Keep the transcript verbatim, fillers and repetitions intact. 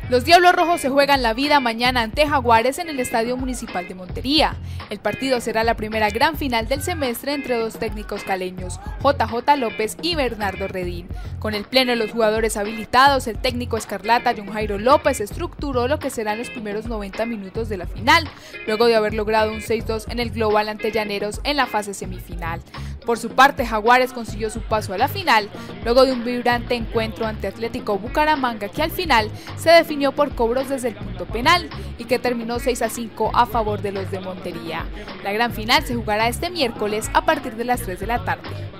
Los Diablos Rojos se juegan la vida mañana ante Jaguares en el Estadio Municipal de Montería. El partido será la primera gran final del semestre entre dos técnicos caleños, J J López y Bernardo Redín. Con el pleno de los jugadores habilitados, el técnico escarlata John Jairo López estructuró lo que serán los primeros noventa minutos de la final, luego de haber logrado un seis dos en el global ante Llaneros en la fase semifinal. Por su parte, Jaguares consiguió su paso a la final, luego de un vibrante encuentro ante Atlético Bucaramanga que al final se definió por cobros desde el punto penal y que terminó seis a cinco a favor de los de Montería. La gran final se jugará este miércoles a partir de las tres de la tarde.